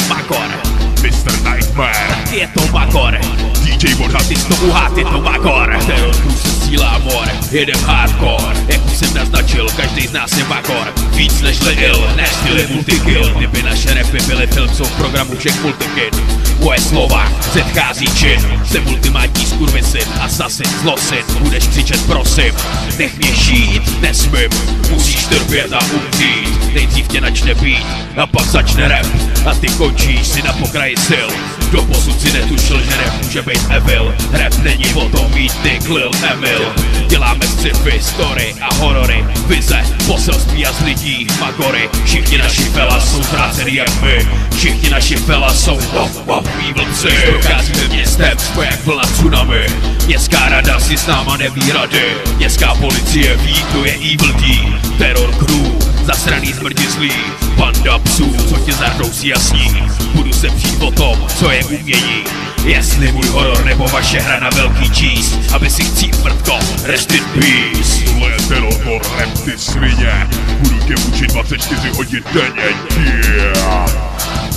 makor. Mr. Nightmare, Je to makor. DJ Vodha, Ty jsi to uhát, je to makor. Terrorcore se sílá mor, jedem hardcore. Jak už jsem naznačil, každý z nás je makor. Víc nežli ill, než styl je multikill. Kdyby naše rapy byly film, jsou v programu všech multikid. Moje slova předchází čin. Jsem ultimátní skurvisyn, assassin, zlosin. Budeš křičet prosím, nech mě žít, nesmím. Musíš trpět a umřít. Nejdřív tě načne být a pak začne rap. A ty končíš si na pokraji sil. Doposud si netušil, že rap může být evil. Rap není o tom mít ty Lil Emil. Děláme sci-fi, story a horory. Vize, poselství a z lidí magory. Všichni naši fela jsou zrácený jak my. Všichni naši fela jsou vlci. Procházíme městem, jsme jak vlna tsunami. Městská rada si s náma neví rady. Městská policie ví, kdo je evil D. Terror crew, zasraný zmrdi zlý. Banda psů, co tě zardoucí jasní. Budu se přijít o tom, co je umění. Jestli můj horor nebo vaše hra na velký cheese. Aby si chcít mrtko, rest in peace. tohle je Terrorcore, rap ty svině. Budu tě učit 24 hodin denně, yeah.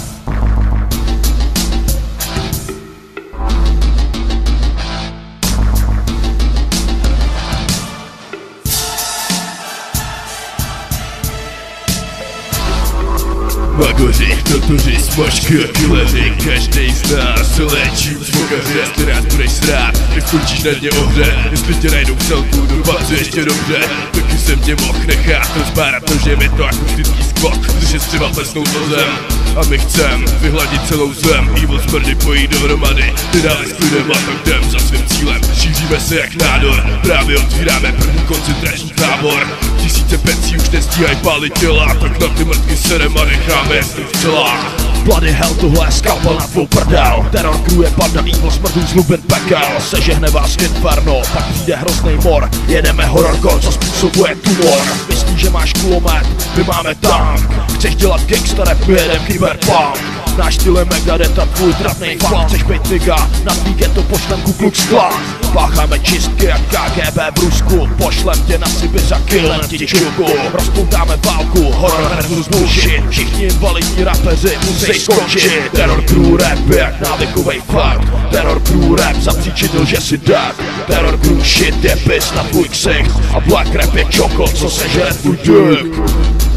Magoři, totoři, smažky a killeři. Každej z nás se léčí už mokaře. Jestli rád budeš srát, tak skončíš na dně ohře. Jestli tě najdou v celku, dopadce ještě dobře. Taky jsem tě mohl nechat rozpárat nožem. Je to jako vždycký skvot, když je střeba plesnout o zem. A my chcem vyhladit celou zem. Evil smrdy pojí dohromady. Ty dále s klidem a tak jdem za svým cílem. Šíříme se jak nádor, právě otvíráme první koncentrační tábor. Tisíce pecí už nestíhají pálit těla, tak na ty mrtky serem a necháme jestli v celách. Bloody hell, tohle je skalpel na tvou prdel. Terrorcore je banda evil smrdů zlubin pekel. Sežehne vás inferno, pak přijde hroznej mor. Jedeme hororcore, co způsobuje tumor. Myslíš, že máš kulomet, my máme tank. Chceš dělat gangsta rap, my jedem cyberpunk. Náš styl je Megadeth a tvůj trapnej funk. Chceš být nigga, na tvý ghetto pošlem Ku Klux Klan. Pácháme čistky jak KGB v Rusku. Pošlem tě na Sibiř a killem ti čuku. Rozpoutáme válku, horror versus bullshit. Všichni invalidní rapeři musí skončit. Terrorcore rap je jak návykovej fakt. Terrorcore rap zapříčinil, že si dead. Terrorcore shit je pis na tvůj ksicht. A black rap je čokol, co sežere tvůj dick.